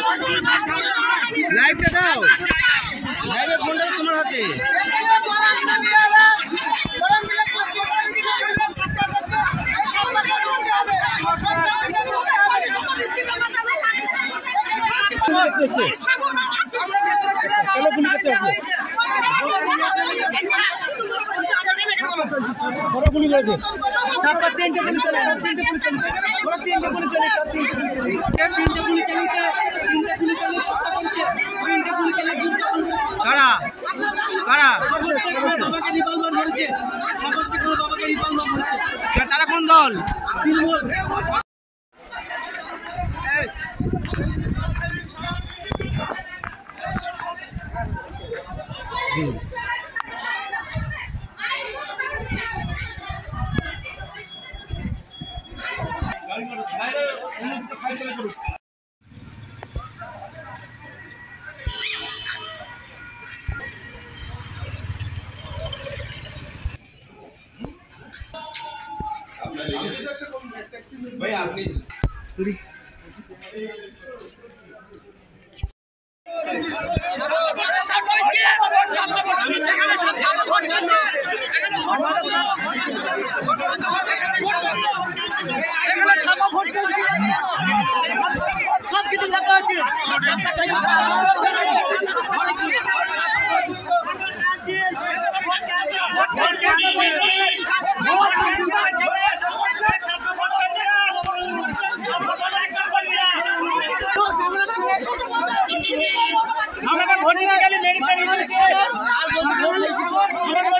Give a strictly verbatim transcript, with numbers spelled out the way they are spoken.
লাইভটা দাও, লাইভে ফোনটা তোমার হাতে। কারা কারা তারা কোন দল? भाई आपने सब কিছু ছাপা আছে আমরা ভোট নিয়ে গেলে মেরে পেরে দিয়েছে।